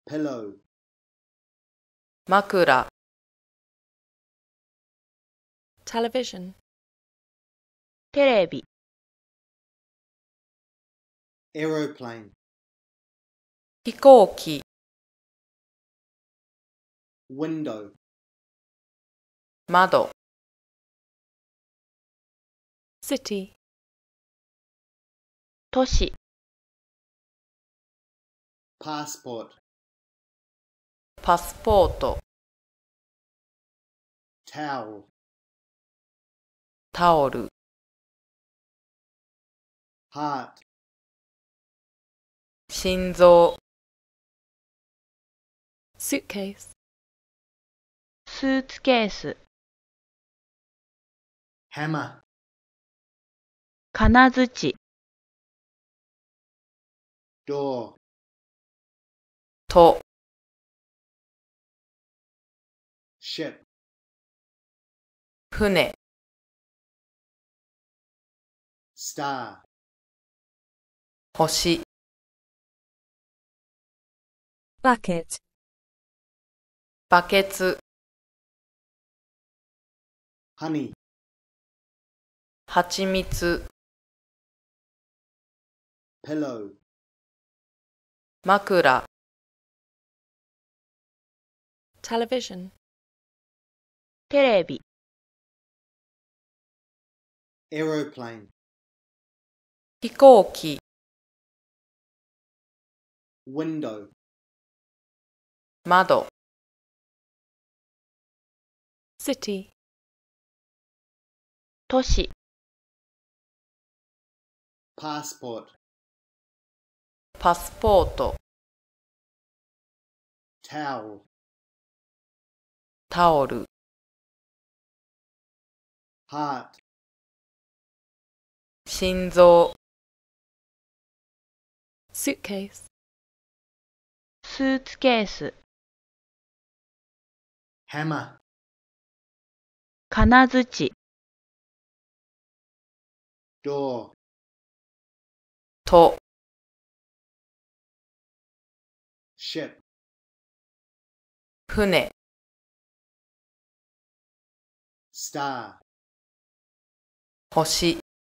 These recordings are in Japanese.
pillow, 枕 television, テレビ、 aeroplane, 飛行機 window, 窓 city, 都市、 passport, パスポート towel, タオル heart, 心臓 suitcase, スーツケース、 hammer, 金槌、 door, と ship, 船 star, 星 bucket, バケツ honey, はちみつ pillow, 枕 television, テレビ、 aeroplane, 飛行機 window, 窓 city, 都市、 passport, パスポート towel, タオル heart, 心臓 suitcase, スーツケース、 hammer, 金槌、 door, と ship, 船 star, 星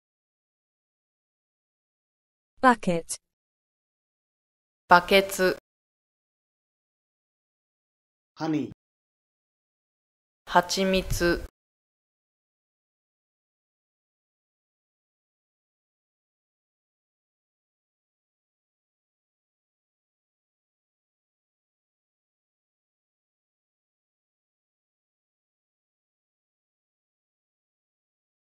bucket, バケツ honey, はちみつ